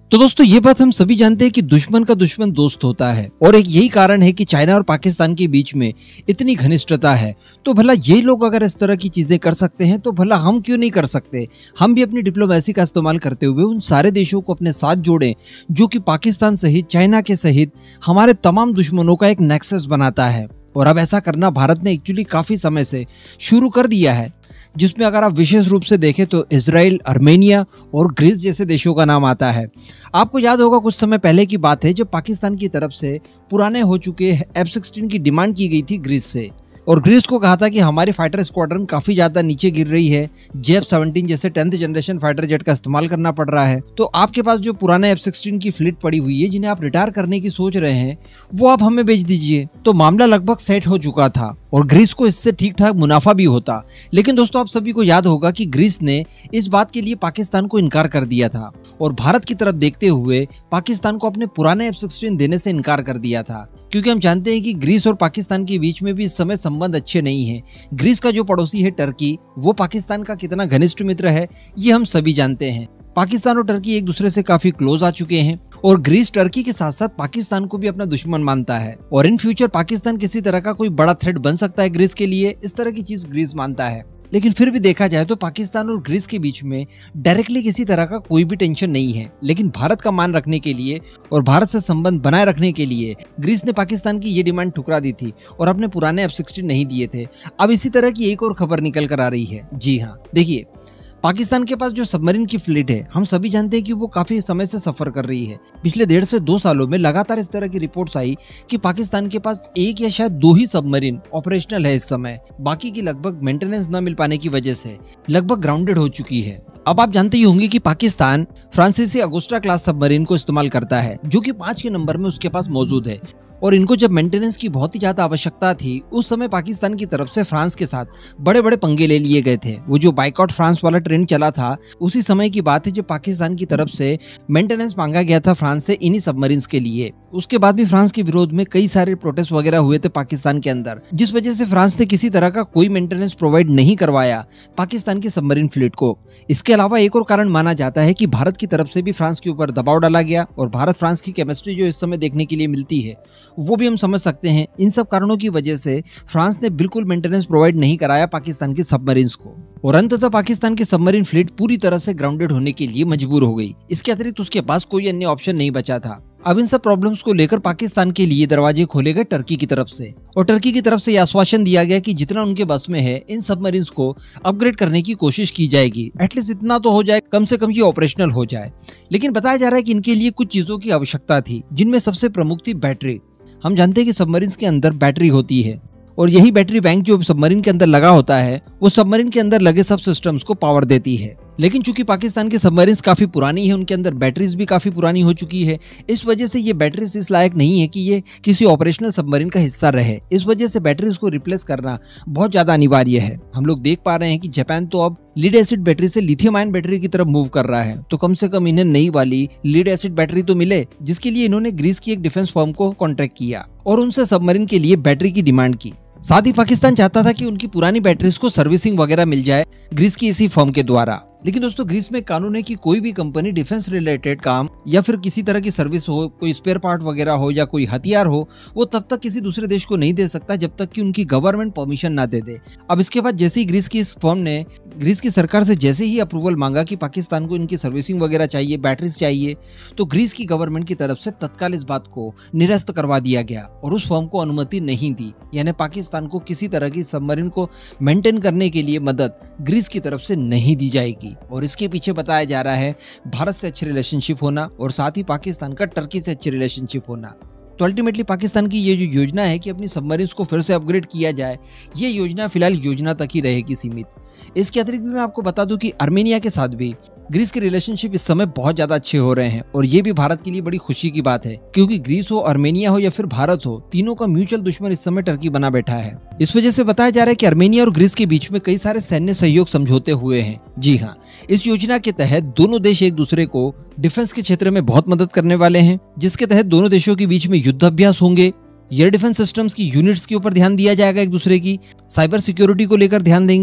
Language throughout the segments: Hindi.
तो दोस्तों ये बात हम सभी जानते हैं कि दुश्मन का दुश्मन दोस्त होता है और एक यही कारण है कि चाइना और पाकिस्तान के बीच में इतनी घनिष्ठता है। तो भला ये लोग अगर इस तरह की चीजें कर सकते हैं तो भला हम क्यों नहीं कर सकते। हम भी अपनी डिप्लोमेसी का इस्तेमाल करते हुए उन सारे देशों को अपने साथ जोड़ें जो कि पाकिस्तान सहित चाइना के सहित हमारे तमाम दुश्मनों का एक नेक्सस बनाता है। और अब ऐसा करना भारत ने एक्चुअली काफी समय से शुरू कर दिया है, जिसमें अगर आप विशेष रूप से देखें तो इजराइल, आर्मेनिया और ग्रीस जैसे देशों का नाम आता है। आपको याद होगा कुछ समय पहले की बात है जब पाकिस्तान की तरफ से पुराने हो चुके F-16 की डिमांड की गई थी ग्रीस से, और ग्रीस को कहा था कि हमारी फाइटर स्क्वाड्रन काफी ज्यादा नीचे गिर रही है, F-17 जैसे 10th जनरेशन फाइटर जेट का इस्तेमाल करना पड़ रहा है। तो आपके पास जो पुराने F-16 की फ्लीट पड़ी हुई है जिन्हें आप रिटायर करने की सोच रहे हैं वो आप हमें बेच दीजिए। तो मामला लगभग सेट हो चुका था और ग्रीस को इससे ठीक ठाक मुनाफा भी होता। लेकिन दोस्तों आप सभी को याद होगा कि ग्रीस ने इस बात के लिए पाकिस्तान को इनकार कर दिया था और भारत की तरफ देखते हुए पाकिस्तान को अपने पुराने F-16 देने से इनकार कर दिया था, क्योंकि हम जानते हैं कि ग्रीस और पाकिस्तान के बीच में भी इस समय संबंध अच्छे नहीं हैं। ग्रीस का जो पड़ोसी है टर्की, वो पाकिस्तान का कितना घनिष्ठ मित्र है ये हम सभी जानते हैं। पाकिस्तान और टर्की एक दूसरे से काफी क्लोज आ चुके हैं और ग्रीस टर्की के साथ साथ पाकिस्तान को भी अपना दुश्मन मानता है और इन फ्यूचर पाकिस्तान किसी तरह का कोई बड़ा थ्रेट बन सकता है ग्रीस के लिए, इस तरह की चीज ग्रीस मानता है। लेकिन फिर भी देखा जाए तो पाकिस्तान और ग्रीस के बीच में डायरेक्टली किसी तरह का कोई भी टेंशन नहीं है। लेकिन भारत का मान रखने के लिए और भारत से संबंध बनाए रखने के लिए ग्रीस ने पाकिस्तान की ये डिमांड ठुकरा दी थी और अपने पुराने F-16 नहीं दिए थे। अब इसी तरह की एक और खबर निकल कर आ रही है। जी हाँ, देखिए पाकिस्तान के पास जो सबमरीन की फ्लीट है हम सभी जानते हैं कि वो काफी समय से सफर कर रही है। पिछले 1.5 से 2 सालों में लगातार इस तरह की रिपोर्ट्स आई कि पाकिस्तान के पास 1 या शायद 2 ही सबमरीन ऑपरेशनल है इस समय, बाकी की लगभग मेंटेनेंस न मिल पाने की वजह से लगभग ग्राउंडेड हो चुकी है। अब आप जानते ही होंगे कि पाकिस्तान फ्रांसीसी अगुस्टा क्लास सबमरीन को इस्तेमाल करता है जो कि 5 के नंबर में उसके पास मौजूद है और इनको जब मेंटेनेंस की बहुत ही ज्यादा आवश्यकता थी उस समय पाकिस्तान की तरफ से फ्रांस के साथ बड़े बड़े पंगे ले लिए गए थे। वो जो बाइकआउट फ्रांस वाला ट्रेंड चला था उसी समय की बात है जब पाकिस्तान की तरफ से मेंटेनेंस मांगा गया था फ्रांस से इन्हीं सबमरीन्स के लिए। उसके बाद भी फ्रांस के विरोध में कई सारे प्रोटेस्ट वगैरह हुए थे पाकिस्तान के अंदर, जिस वजह से फ्रांस ने किसी तरह का कोई मेंटेनेंस प्रोवाइड नहीं करवाया पाकिस्तान की सबमरीन फ्लीट को। इसके अलावा एक और कारण माना जाता है कि भारत की तरफ से भी फ्रांस के ऊपर दबाव डाला गया और भारत फ्रांस की केमिस्ट्री जो इस समय देखने के लिए मिलती है वो भी हम समझ सकते हैं। इन सब कारणों की वजह से फ्रांस ने बिल्कुल मेंटेनेंस प्रोवाइड नहीं कराया पाकिस्तान की सबमरीन्स को और अंततः पाकिस्तान की सबमरीन फ्लीट पूरी तरह से ग्राउंडेड होने के लिए मजबूर हो गई। इसके अतिरिक्त उसके पास कोई अन्य ऑप्शन नहीं बचा था। अब इन सब प्रॉब्लम्स को लेकर पाकिस्तान के लिए दरवाजे खोले गए टर्की की तरफ से और टर्की की तरफ से यह आश्वासन दिया गया कि जितना उनके बस में है इन सबमरीन्स को अपग्रेड करने की कोशिश की जाएगी। एटलीस्ट इतना तो हो जाए, कम से कम ये ऑपरेशनल हो जाए। लेकिन बताया जा रहा है कि इनके लिए कुछ चीजों की आवश्यकता थी, जिनमें सबसे प्रमुख थी बैटरी। हम जानते हैं कि सबमरीन्स के अंदर बैटरी होती है और यही बैटरी बैंक जो सबमरीन के अंदर लगा होता है वो सबमरीन के अंदर लगे सब सिस्टम्स को पावर देती है। लेकिन चूंकि पाकिस्तान की सबमरीन्स काफी पुरानी है, उनके अंदर बैटरीज भी काफी पुरानी हो चुकी है, इस वजह से ये बैटरीज इस लायक नहीं है कि ये किसी ऑपरेशनल सबमरीन का हिस्सा रहे। इस वजह से बैटरीज को रिप्लेस करना बहुत ज्यादा अनिवार्य है। हम लोग देख पा रहे हैं कि जापान तो अब लीड एसिड बैटरी से लिथियम आयन बैटरी की तरफ मूव कर रहा है, तो कम से कम इन्हें नई वाली लीड एसिड बैटरी तो मिले, जिसके लिए इन्होंने ग्रीस की एक डिफेंस फर्म को कॉन्ट्रैक्ट किया और उनसे सबमरीन के लिए बैटरी की डिमांड की। साथ ही पाकिस्तान चाहता था कि उनकी पुरानी बैटरीज को सर्विसिंग वगैरह मिल जाए ग्रीस की इसी फर्म के द्वारा। लेकिन दोस्तों ग्रीस में कानून है कि कोई भी कंपनी डिफेंस रिलेटेड काम या फिर किसी तरह की सर्विस हो, कोई स्पेयर पार्ट वगैरह हो या कोई हथियार हो, वो तब तक किसी दूसरे देश को नहीं दे सकता जब तक कि उनकी गवर्नमेंट परमिशन ना दे दे। अब इसके बाद जैसे ही ग्रीस की इस फर्म ने ग्रीस की सरकार से जैसे ही अप्रूवल मांगा कि पाकिस्तान को इनकी सर्विसिंग वगैरह चाहिए, बैटरीज चाहिए, तो ग्रीस की गवर्नमेंट की तरफ से तत्काल इस बात को निरस्त करवा दिया गया और उस फर्म को अनुमति नहीं दी। यानी पाकिस्तान को किसी तरह की सबमरीन को मेंटेन करने के लिए मदद ग्रीस की तरफ से नहीं दी जाएगी। और इसके पीछे बताया जा रहा है भारत से अच्छे रिलेशनशिप होना और साथ ही पाकिस्तान का टर्की से अच्छे रिलेशनशिप होना। तो अल्टीमेटली पाकिस्तान की ये जो योजना है कि अपनी सबमरीन्स को फिर से अपग्रेड किया जाए, ये योजना फिलहाल योजना तक ही रहेगी सीमित। इसके अतिरिक्त भी मैं आपको बता दूं कि आर्मेनिया के साथ भी ग्रीस के रिलेशनशिप इस समय बहुत ज्यादा अच्छे हो रहे हैं और ये भी भारत के लिए बड़ी खुशी की बात है, क्योंकि ग्रीस हो, आर्मेनिया हो या फिर भारत हो, तीनों का म्यूचुअल दुश्मन इस समय टर्की बना बैठा है। इस वजह से बताया जा रहा है कि आर्मेनिया और ग्रीस के बीच में कई सारे सैन्य सहयोग समझौते हुए हैं। जी हाँ, इस योजना के तहत दोनों देश एक दूसरे को डिफेंस के क्षेत्र में बहुत मदद करने वाले हैं, जिसके तहत दोनों देशों के बीच में युद्ध अभ्यास होंगे, एयर डिफेंस सिस्टम्स की यूनिट्स के ऊपर ध्यान दिया जाएगा, एक दूसरे की साइबर सिक्योरिटी को लेकर ध्यान देंगे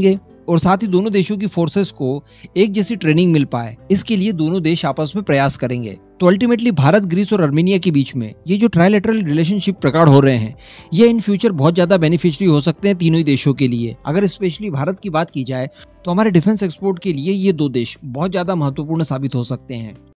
और साथ ही दोनों देशों की फोर्सेस को एक जैसी ट्रेनिंग मिल पाए, इसके लिए दोनों देश आपस में प्रयास करेंगे। तो अल्टीमेटली भारत, ग्रीस और आर्मेनिया के बीच में ये जो ट्राइलेटरल रिलेशनशिप प्रकट हो रहे हैं, ये इन फ्यूचर बहुत ज्यादा बेनिफिशियरी हो सकते हैं तीनों ही देशों के लिए। अगर स्पेशली भारत की बात की जाए तो हमारे डिफेंस एक्सपोर्ट के लिए ये दो देश बहुत ज्यादा महत्वपूर्ण साबित हो सकते हैं।